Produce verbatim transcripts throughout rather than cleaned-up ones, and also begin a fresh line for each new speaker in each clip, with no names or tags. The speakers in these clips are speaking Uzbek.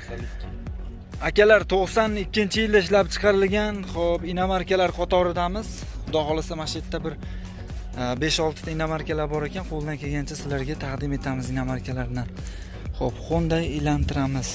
Akalar to'qson ikkinchi yilda ishlab chiqarilgan, xo'p, inomarkalar qatoridamiz. Xudo xolasa mana shu yerda bir besh olti ta inomarkalar bor ekan, qo'ldan kelgancha sizlarga taqdim etamiz inomarkalarni. Xo'p, Honda ilantiramiz.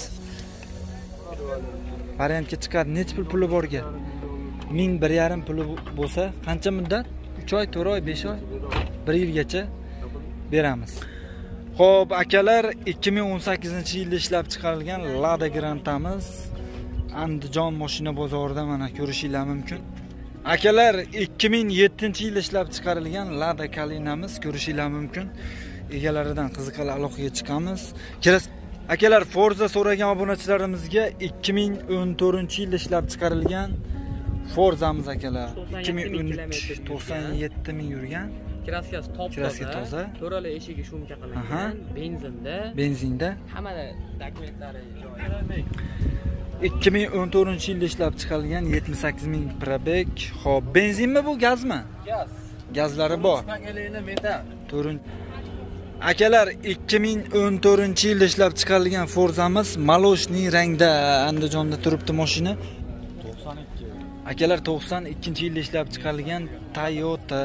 Variantga chiqadi, nech pul puli borga? ming bir yarim puli bo'lsa, qancha muddat? uch oy, to'rt oy, besh oy, bir yilgacha beramiz. Xo'p, akalar, ikki ming o'n sakkizinchi yilda ishlab chiqarilgan Lada Grantamiz. Andijon mashina bozorida mana ko'rishingiz mumkin. Akalar, ikki ming yettinchi yilda ishlab chiqarilgan Lada Kalinamiz, ko'rishingiz mumkin. Egalaridan qiziqali aloqaga chiqamiz. Keras akalar, Forza so'ragan obunachilarimizga ikki ming o'n to'rtinchi yilda ishlab chiqarilgan Forzamiz akalar. ikki ming o'n uch to'qson yetti ming yurgan.
Kraskasi top
Kraska toza.
To'rala eshigi shumka qilingan, benzinda.
Benzinda.
Hamma dokumentlari joyida.
ikki ming o'n to'rtinchi yilda ishlab chiqarilgan yetmish sakkiz ming probeg. Xo'p, benzinmi bu, gazmi?
Gaz.
Gazlari bor.
Magalini metal.
to'rtinchi Akalar, ikki ming o'n to'rtinchi yilda ishlab chiqarilgan Forzamiz maloshniy rangda Andijonda turibdi mashina.
to'qson ikki.
Akalar, to'qson ikkinchi yilda ishlab chiqarilgan Toyota.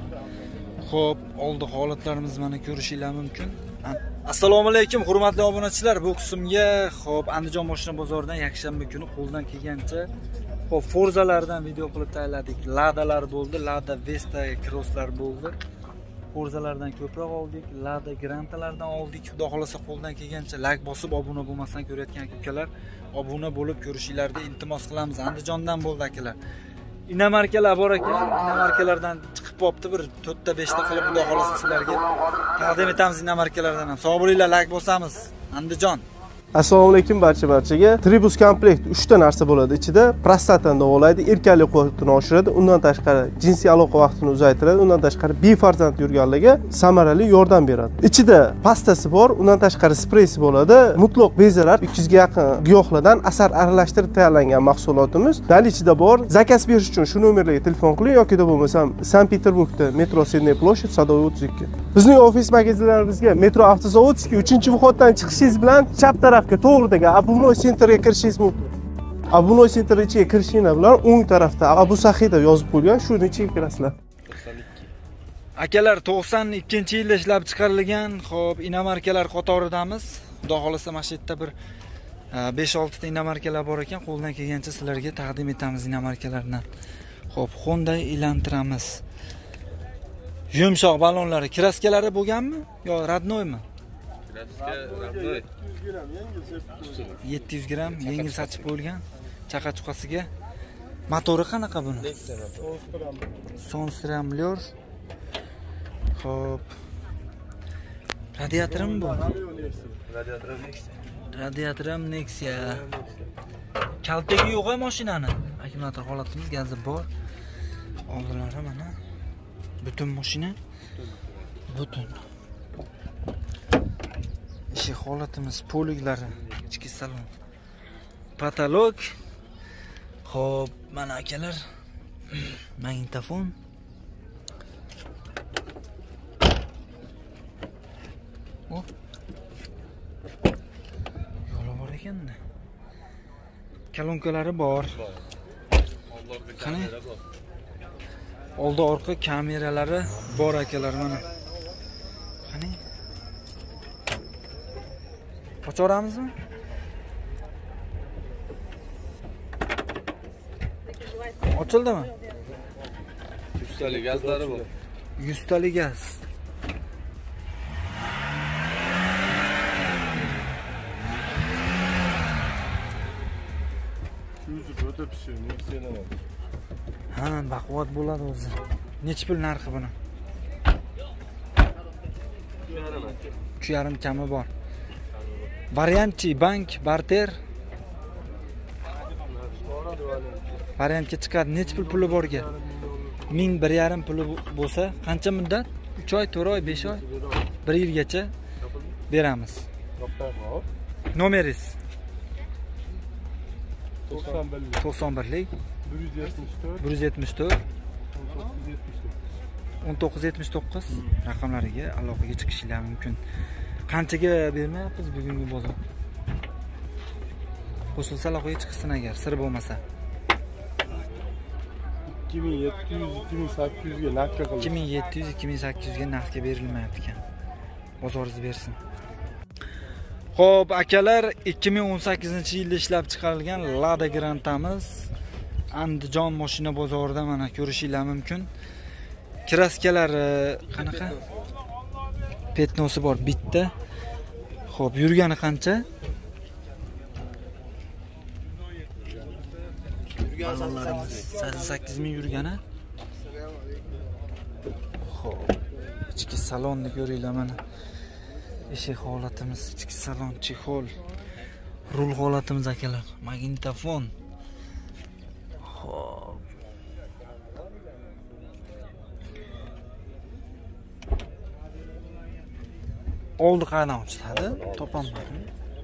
Xo'p, oldi holatlarimiz mana ko'rishingiz mumkin. Assalomu alaykum, hurmatli obunachilar. Bu qismga xo'p, Andijon mashina bozoridan yakshanba kuni qo'ldan kelgancha xo'p, Forzalardan video qilib tayyorladik. Ladalar bo'ldi, Lada Vesta Crosslar bo'ldi. Forzalardan ko'proq oldik, Lada Grantalardan oldik. Xudo xolasa qo'ldan kelgancha like bosib, obuna bo'lmasdan ko'rayotgan akalar, obuna bo'lib ko'rishinglarni iltimos qilamiz. Andijondan bo'ldi akalar. Inomarkalar bor ekan, inomarkalardan chiqib qopti, bir to'rt ta besh ta qilib Xudo xolasa sizlarga taqdim etamiz inomarkalardan ham. Sog' bo'linglar, like bosamiz. Andijon.
Assalomu alaykum barcha barchaga. Tribus komplekt uch ta narsa bo'ladi ichida. Prostatani davolaydi, erkaklik quvvatini oshiradi, undan tashqari jinsiy aloqa vaqtini uzaytiradi, undan tashqari befarzand yurganlarga samarali yordam beradi. Ichida pastasi bor, undan tashqari spreysi bo'ladi. Mutlaq bezalar ikki yuz ga yaqin giyohlardan asar aralashtirib tayyorlangan mahsulotimiz. Dal ichida bor. Zakaz berish uchun shu nomerlarga telefon qiling yoki da bo'lmasam Sankt-Peterburgda metro Sidney ploshad Sadovoy o'ttiz ikki. Bizning ofis magazinlarimizga metro avtozavodskiy uchinchi vходdan chiqishingiz bilan chap tarafga to'g'ridagi Abunoy Centerga kirishingiz mumkin. Abunoy Center ichiga kirishingiz bilan o'ng tarafda Abu Saxiy deb yozib qo'ygan, shuni ichiga kirasizlar.
Akalar, to'qson ikkinchi yilda ishlab chiqarilgan, xo'p, inomarkalar qatoridamiz. Xudo xolasa mana shu yerda bir besh olti ta inomarkalar bor ekan, qo'ldan kelgancha sizlarga taqdim etamiz inomarkalarni. Xo'p, Honda ilantiramiz. Yumshoq balonlari, kraskalari bo'lganmi yo radnoymi?
Kraska radnoy.
yetti yuz gramm yengil sachib qo'yilgan. Chaqa chuqasiga. Motori qanaqa buni? Son stramblyor. Xo'p. Radiatormi bu?
Radiator Nexia.
Radiator ham Nexia. Kaltagi yo'q-a mashinani. Akkumulyator holatimiz gazi bor. Oldilari mana. Butun mashina. Butun. Ishi holatimiz, poliglari, ichki salon. Patolog. Xo'p, mana akalar. Magnitofon. O. Yo'li bor ekan-da. Kolonkalari bor. Qani? Oldi orqa kameralari bor akalar mana. Qani? Ocharamizmi? Ochildimi?
yuz talik gazlari bor.
yuz talik gaz. Ha, baquvvat bo'ladi o'zi. Nech pul narxi buni? uch yarim kami bor. Variantchi, bank, barter. Variantga chiqadi, nech pul puli borga? ming bir yarim puli bo'lsa, qancha muddat? uch oy, to'rt oy, besh oy, bir yilgacha beramiz. Nomeringiz? to'qson birlik bir yuz yetmish to'rt o'n to'qqiz yetmish to'qqiz raqamlariga aloqaga chiqishingiz mumkin. Qanchaga bermayapmiz bugungi bozor? Qo'shilsa aloqaga chiqsin agar sir bo'lmasa.
ikki ming yetti yuz ikki ming sakkiz yuz ga naqdga qildi.
ikki ming yetti yuz ikki ming sakkiz yuz ga naqdga berilmayapti ekan. Bozoringiz bersin. Xo'p, akalar, ikki ming o'n sakkizinchi yilda ishlab chiqarilgan Lada Grantamiz Andijon mashina bozorida mana ko'rishingiz mumkin. Kraskalari qanaqa? Petnosi bor bitta. Xo'p, yurgani qancha? sakson sakkiz ming yurgani. Xo'p, ichki salonni ko'ringlar mana. Eshik holatimiz, ichki salon, chexol, rul holatimiz akalar, magnitofon. Xo'p. Oldi qana ochiladi, topolmadim.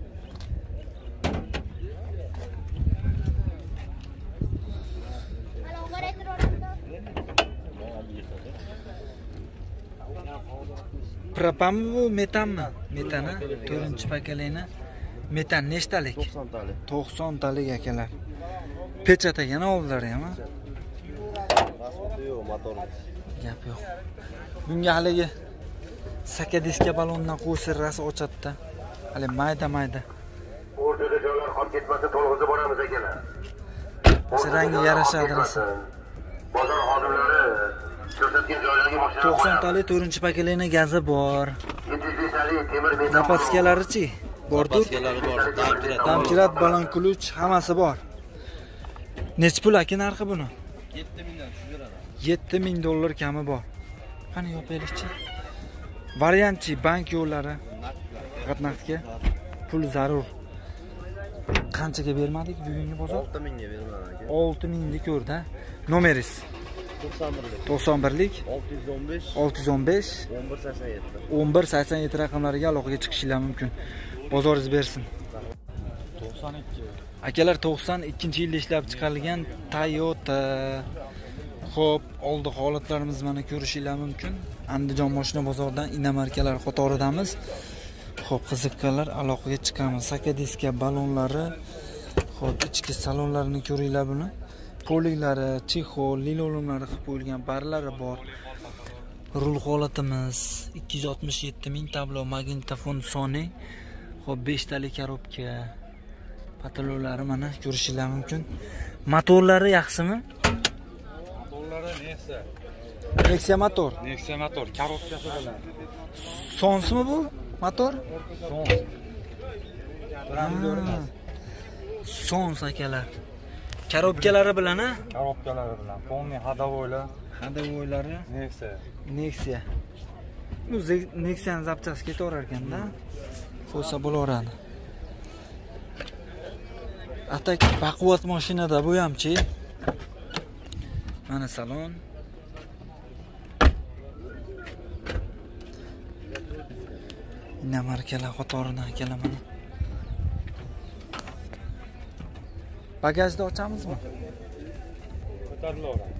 Propanmi bu, metanmi? Metani to'rtinchi pakalini. Metan nechtalik?
to'qson talik.
to'qson talik akalar. Pechat ekan oldilar ham.
Yo'q, motor.
Gap yo'q. Bunga haligi saka diska balondan qo'sirrasi ochadi-da. Hali mayda-mayda.
O'rtada joylar qolib ketmasa to'lg'izib boramiz akalar.
O'sha rangi yarashadi rosa.
Bozor xodimlari ko'rsatgan joylarga mashina
to'qson talik to'rtinchi pakalini gazi bor.
yetti yuz beshlik temir beton.
Zapaskalari-chi? Bordir.
Zapaskalari bor, damchirat.
Damchirat, balon kluch hammasi bor. Nech pul aka narxi buni?
yetti mingdan tushib beradi.
yetti ming dollar kami bor. Qani yopaylikchi? Variantchi bank yo'llari. Faqat naqdga pul zarur. Qanchaga bermadik bugungi bozor?
olti mingga beraman aka.
olti mingni ko'rdi. Nomeringiz?
to'qson birlik.
to'qson birlik
olti yuz o'n besh
olti yuz o'n besh
o'n bir sakson yetti.
o'n bir sakson yetti raqamlariga aloqaga chiqishingiz mumkin. Bozoringiz bersin.
to'qson ikki.
Akalar, to'qson ikkinchi yilda ishlab chiqarilgan Toyota. Xo'p, oldi holatlarimiz mana ko'rishingiz mumkin. Andijon mashina bozoridan inamarkalar qatoridamiz. Xo'p, qiziqqanlar aloqaga chiqamiz. Saka diska balonlari, xo'p, ichki salonlarini ko'ringlar buni. Poliklari, chexol, linoleumlari qilib qo'yilgan barlari bor. Rul holatimiz ikki yuz oltmish yetti ming tablo, magnitofon soni. Xo'p, besh talik korobka. Patalonlari mana ko'rishingiz mumkin. Motorlari yaxshimi?
Motorlari Nexia.
Nexia motor.
Nexia motor, korobkasi bilan.
Sonsmi bu motor?
Son.
Sons akalar. Korobkalari bilan a?
Korobkalari bilan. Polni hadovoylar.
Hadovoylari
Nexia.
Nexia. Bu Nexia'ning zapchasi ketaverar ekanda. Qo'ysa bo'laveradi. Atak baquvvat mashinada bu hamchi. Mana salon. Inamarkalar qatoridan akalar mana. Bagajni ochamizmi?
Ko'tarilaveradi.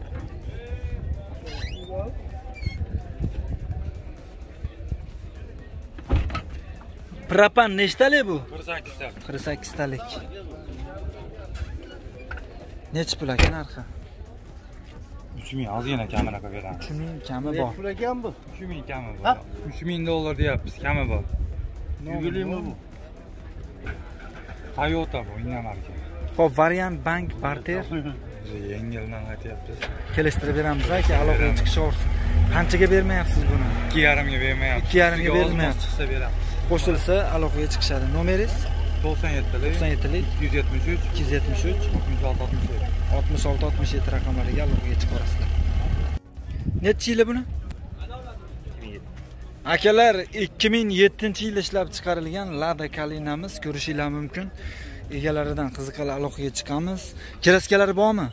Propan nechtalik bu?
qirq sakkiz talik.
qirq sakkiz talik. Necha pul aka narxi?
uch ming ozgina kamini qilib beramiz.
uch ming kami bor.
Pul ekan bu.
uch ming kami bor. uch ming dollar deyapmiz, kami bor.
Yugilimi bu?
Toyota bu, inamarka.
Xo'p, variant bank barter
Yengildan aytyapmiz.
kelishtirib beramiz aka, aloqaga chiqishaversin. Qanchaga bermayapsiz buni?
ikki yarim ga bermayapmiz.
ikki yarim ga berilmayapti.
Chiqsa beramiz.
Qo'shilsa aloqaga chiqishadi. Nomeringiz?
to'qson yettilik
to'qson yettilik
ikki yuz yetmish uch
ikki yuz yetmish uch
oltmish olti oltmish yetti.
oltmish olti oltmish yetti raqamlariga aloqaga chiqaverasizlar. Necha yili buni? Akalar, ikki ming yettinchi yilda ishlab chiqarilgan Lada Kalinamiz ko'rishingiz mumkin. Egalaridan qiziqarli aloqaga chiqamiz. Kraskalari bormi?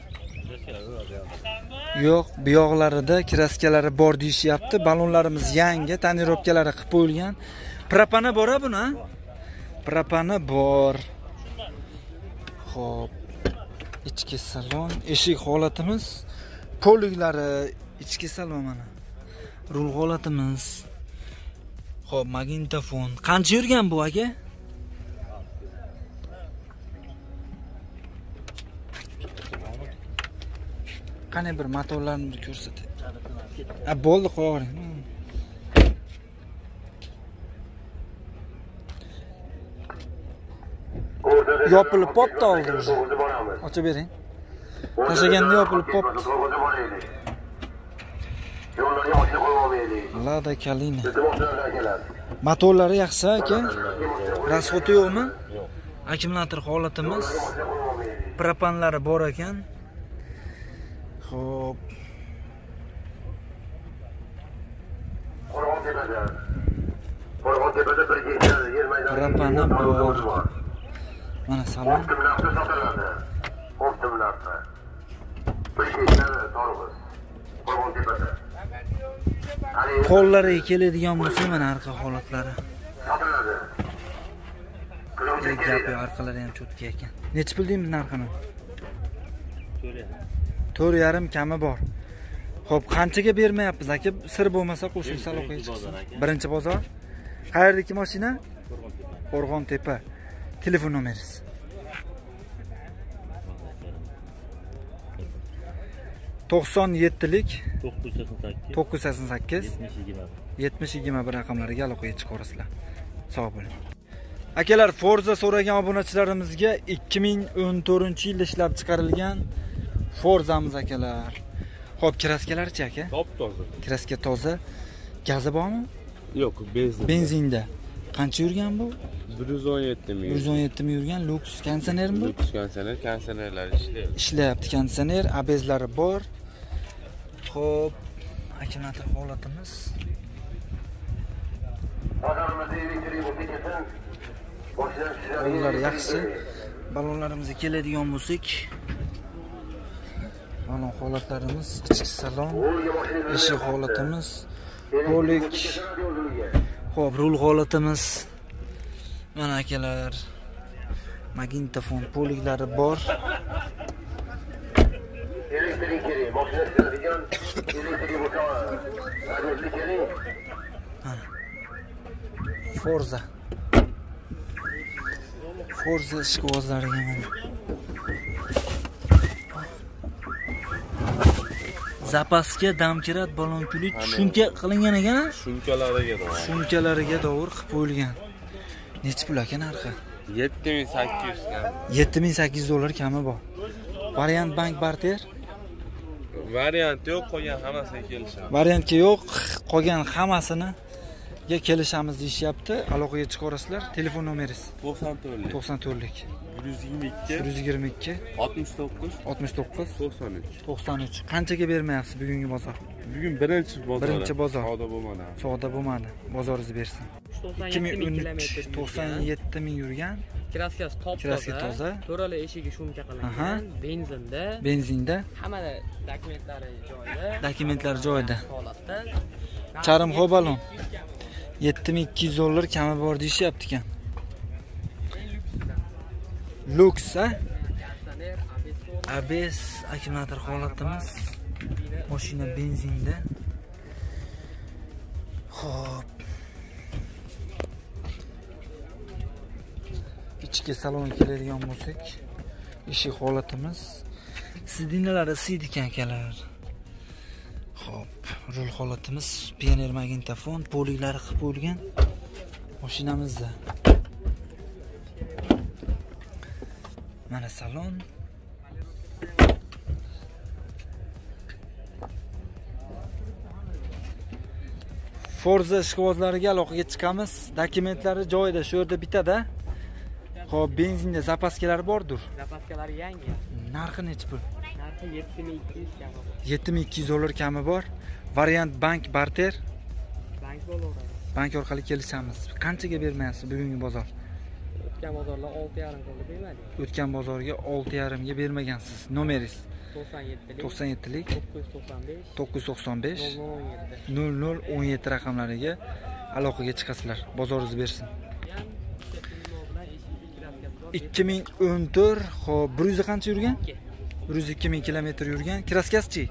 Yo'q, bu yoqlarida kraskalari bor deyishyapti. Balonlarimiz yangi, tonirovkalari qilib qo'yilgan. Propani bor-a buni? Propani bor. Xo'p. Ichki salon, eshik holatimiz, poliklari, ichki salon mana. Rul holatimiz. Xo'p, magnitofon. Qancha yurgan bu aka? Qani bir motorlarni ko'rsating. Ha, bo'ldi, qo'yavering. Yopilib qopti oldi o'zi. Ochib bering. Tashlaganda yopilib qopti. Lada Kalina. Motorlari yaxshi aka. Rasxoti yo'qmi? Yo'q. Akkumulyator holatimiz. Propanlari bor ekan. Xo'p. Propani bor. Mana salon. Qo'llariga keladigan bo'lsa mana arqa holatlari. Gapi arqalari ham cho'tka ekan. Necha pul deymiz narxini? to'rt yarim kami bor. Xo'p, qanchaga bermayapmiz aka? Sir bo'lmasa qo'shimcha aloqaga chiqsin. Birinchi bozor. Qayerdagi mashina? Qo'rg'on-tepa. Telefon nomeringiz. to'qson yettilik to'qqiz yuz sakson sakkiz yetmish yigirma bir raqamlariga aloqaga chiqaverasizlar. Sog' bo'ling. Akalar, Forza so'ragan obunachilarimizga ikki ming o'n to'rtinchi yilda ishlab chiqarilgan Forzamiz akalar. Xo'p, kraskalarchi aka?
Top-toza.
Kraska toza. Gazi bormi?
Yo'q, benzin.
Benzinda. Qancha yurgan bu?
bir yuz o'n yetti ming.
bir yuz o'n yetti ming yurgan. Lux konditsionermi bu?
Lux konditsioner, konditsionerlar ishlayapti.
Ishlayapti konditsioner, abezlari bor. Xo'p, akkumulyator holatimiz. Ular yaxshi. Balonlarimizga keladigan bo'lsak, balon holatlarimiz, ichki salon, eshik holatimiz, polik. Xo'p, rul holatimiz. Mana akalar, magnitofon poliklari bor. Forza. Forza ishqibozlariga mana. Zapaska damkirat balon kulit shunka qilingan ekan.
Shunkalariga dovur.
Shunkalariga dovur qilib qo'yilgan. Necha pul ekan narxi?
yetti ming sakkiz yuz kam.
yetti ming sakkiz yuz dollar kami bor. Variant bank barter?
Variant yo'q, qolgan hammasiga kelishamiz.
Variantga yo'q, qolgan hammasini ga kelishamiz deyishyapti. Aloqaga chiqarasizlar. Telefon nomeringiz?
to'qson to'rtlik
to'qson to'rtlik
bir yuz yigirma ikki
bir yuz yigirma ikki
oltmish to'qqiz
oltmish to'qqiz
to'qson uch.
to'qson uch. Qanchaga bermayapsiz bugungi bozor?
Bugun birinchi bozor.
Birinchi bozor.
Savdo bo'lmadi.
Savdo bo'lmadi. Bozoringiz bersin. ikki ming o'n uch to'qson yetti ming yurgan.
Kraskasi top
Kraska toza.
To'rala eshigi shuncha qilingan. Benzinda.
Benzinda.
Hamma dokumentlari joyida.
Dokumentlar joyida.
Holatda.
Charm balon. yetti ming ikki yuz dollar kami bor deyishyapti ekan. Lux a? Abes akkumulyator holatimiz. Mashina benzinda. Xo'p. Ichki salonga keladigan bo'lsak, eshik holatimiz. Sidinalari sid ekan akalar. Xo'p, rul holatimiz, pioner magnitofon, poliklari qilib qo'yilgan mashinamizda. Mana salon. Forza ishqibozlariga aloqaga chiqamiz. Dokumentlari joyida, shu yerda bitadi. Xo'p, benzinda zapaskalari bordir.
Zapaskalari yangi.
Narxi necha pul?
Narxi yetti ming ikki yuz kami.
yetti ming ikki yuz dollar kami bor. Variant bank barter.
Bank bo'laveradi.
Bank orqali kelishamiz. Qanchaga bermayapsiz bugungi bozor?
O'tgan bozorlar olti yarim qilib bermadik.
O'tgan bozorga olti yarim ga bermagansiz. Nomeringiz?
to'qson yettilik
to'qson yettilik
to'qqiz yuz to'qson besh
to'qqiz yuz to'qson besh
nol nol o'n yetti
nol nol o'n yetti raqamlariga aloqaga chiqasizlar. Bozoringiz bersin. ikki ming o'n to'rt, xo'p, bir yuz qancha yurgan? bir yuz ikki ming kilometr yurgan. Kraskasi-chi?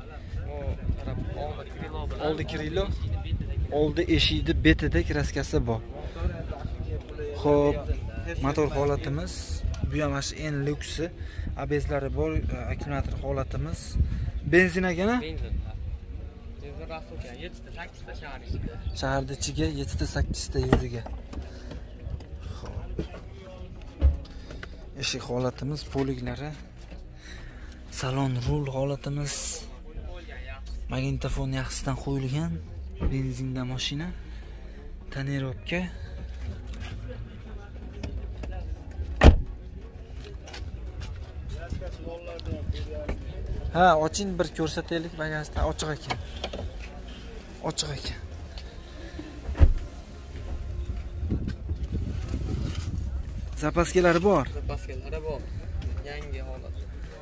Oldi krilo. Oldi eshikni betida kraskasi bor. Xo'p, motor holatimiz, bu ham mana eng luksi. Abezlari bor, akkumulyator holatimiz, Benzin ekan-a?
Benzin. Benzin rast ekan. yettita sakkizta shahar ichida.
Shaharda ichiga yettita sakkizta yuziga. Eshik holatimiz, poliklari, salon rul holatimiz, magnitofon yaxshisidan qo'yilgan, benzinda mashina, tonirovka. Ha, oching bir ko'rsataylik, bagajda ochiq ekan. Ochiq ekan. Zapaskalari bor.
Zapaskalari bor. Yangi holat.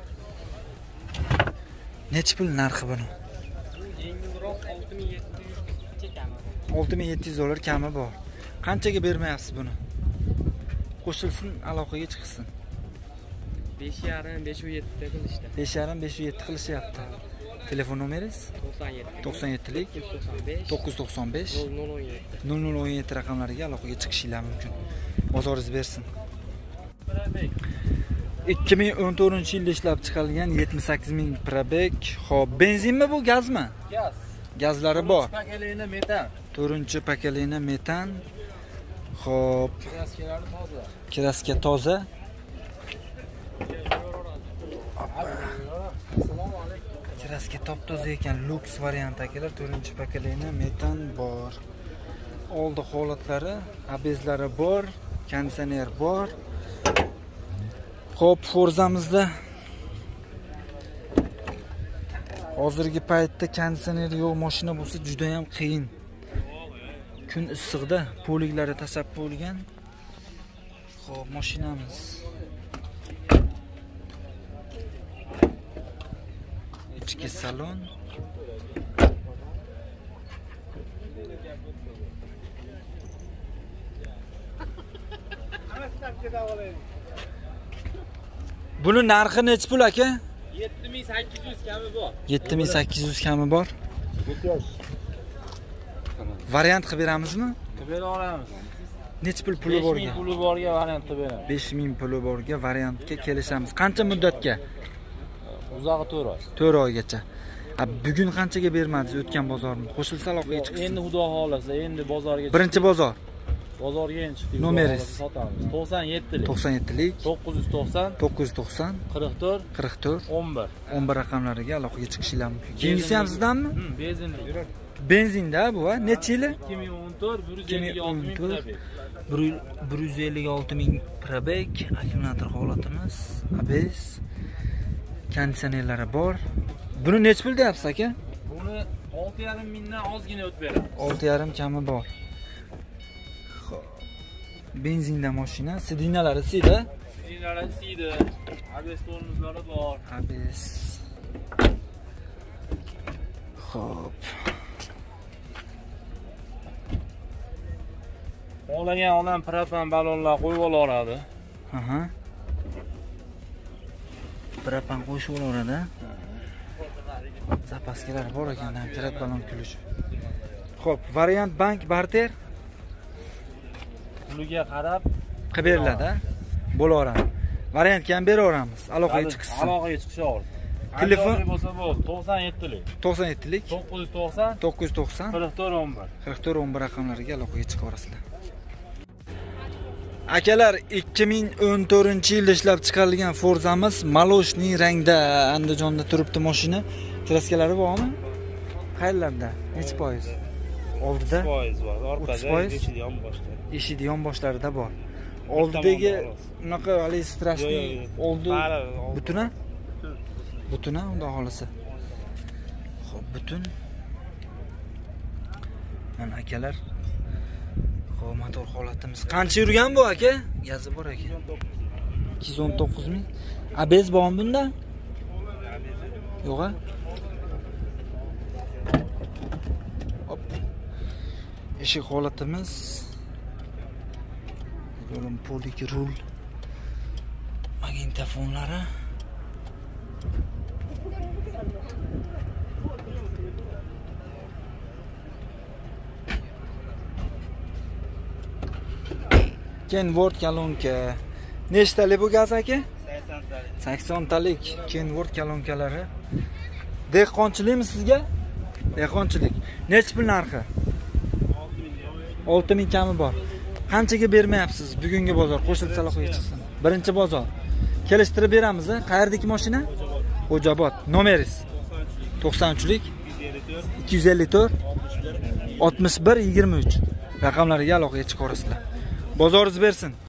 Necha pul narxi buni?
Yengilroq olti ming yetti yuz kami bor.
olti ming yetti yuz dollar kami bor. Qanchaga bermayapsiz buni? Qo'shilsin, aloqaga chiqsin.
besh yarim besh yuz yetti qilishdi.
besh yarim besh yuz yetti qilishyapti. Telefon nomeringiz?
to'qson yetti
to'qson yettilik
to'qson besh
to'qqiz yuz to'qson besh
nol nol o'n yetti
nol nol o'n yetti raqamlariga aloqaga chiqishinglar mumkin. Bozoringiz bersin. ikki ming o'n to'rtinchi yilda ishlab chiqarilgan yetmish sakkiz ming probeg. Xo'p, benzinmi bu, gazmi?
Gaz.
Gazlari bor.
Pakalini metan.
to'rtinchi pakalini metan. Xo'p,
Kraskalari toza.
kraska toza. Kraska top-toza ekan, luks variant akalar. to'rtinchi pakalini metan bor. Oldi holatlari, abezlari bor, konditsioner bor. Xo'p, Forzamizda hozirgi paytda konditsioner yo'q mashina bo'lsa juda ham qiyin. Kun issiqda poliklari tashlab qo'yilgan. Xo'p, mashinamiz. Ichki salon. Buni narxi necha pul aka?
yetti ming sakkiz yuz kami bor.
yetti ming sakkiz yuz kami bor. Variant qilib beramizmi?
Qilib bera olamiz.
Necha pul puli
besh ming
borga?
puli borga variant qilib beramiz.
besh ming puli borga variantga kelishamiz. Qancha muddatga?
Uzog'i to'rt oy.
to'rt oygacha. A bugun qanchaga bermadingiz o'tgan bozorni? Qo'shilsa aloqaga chiqsin.
Endi xudo xolasa, endi bozorga
Birinchi bozor.
bozorga endi chiqdik.
Nomeringiz?
Sotamiz. to'qson yettilik
to'qson yettilik
to'qqiz yuz to'qson
to'qqiz yuz to'qson
qirq to'rt
qirq to'rt
o'n bir.
o'n bir raqamlariga aloqaga chiqishinglar mumkin. Keyingisi ham sizdanmi?
Hmm, benzinli.
Benzinda bu, ha? Necha yili?
ikki ming o'n to'rt bir yuz ellik olti ming probeg.
bir yuz ellik olti ming probeg, akkumulyator holatimiz, abes, konditsionerlari bor. Buni necha pul deyapsiz aka?
Buni olti yarim mingdan ozgina o'tib beramiz.
olti yarim kami bor. Benzinda mashina, sidinalari sida.
Dinlari siydi. Abes tormozlari bor.
Abes. Xo'p.
Xohlagan odam propan balonlar qo'yib olaveradi.
Aha. Propan qo'shib olaveradi. Zapaskalar bor ekan, tirat balon kulish. Xo'p, variant bank barter
Puliga qarab
qilib beriladi. Bo'laveradi. Variantga ham beraveramiz. Aloqaga chiqsin.
Aloqaga chiqishaver.
Telefon
bo'lsa bo'ldi. to'qson yettilik
to'qson yettilik
to'qqiz yuz to'qson
to'qqiz yuz to'qson
qirq to'rt o'n bir.
qirq to'rt o'n bir raqamlariga aloqaga chiqaverasizlar. Akalar, ikki ming o'n to'rtinchi yilda ishlab chiqarilgan Forzamiz maloshniy rangda Andijonda turibdi mashina. Kraskalari bormi? Qayerlarda? Necha foiz? Oldida
foiz bor.
o'ttiz foiz
eshigi yon boshda.
eshik yon boshlarida bor. Oldidagi unaqa hali strashniy oldi butuna? Butuna unda holisi. Xo'p, butun. Mana akalar. Xo'p, motor holatimiz. Qancha yurgan bu aka? Gazi bor ekan. ikki yuz o'n to'qqiz ming. Abez bormi bunda? Yo'q-a? Hop. Eshik holatimiz. Yo'lim polik rul. Magnitofonlari. Kenworth kolonka. Nechtalik bu gaz aka?
sakson talik.
sakson talik Kenworth kolonkalari. Dehqonchilikmi sizga? Dehqonchilik. Nech pul narxi? olti ming kami bor. Qanchaga bermayapsiz bugungi bozor? Qo'shilsa aloqaga chiqsin. Birinchi bozor. Kelishtirib beramiz, a? Qayerdagi mashina? Xo'jobod. Nomeringiz? to'qson uchlik ikki yuz ellik to'rt oltmish bir yigirma uch. Raqamlariga aloqaga chiqaverasizlar. Bozoringiz bersin.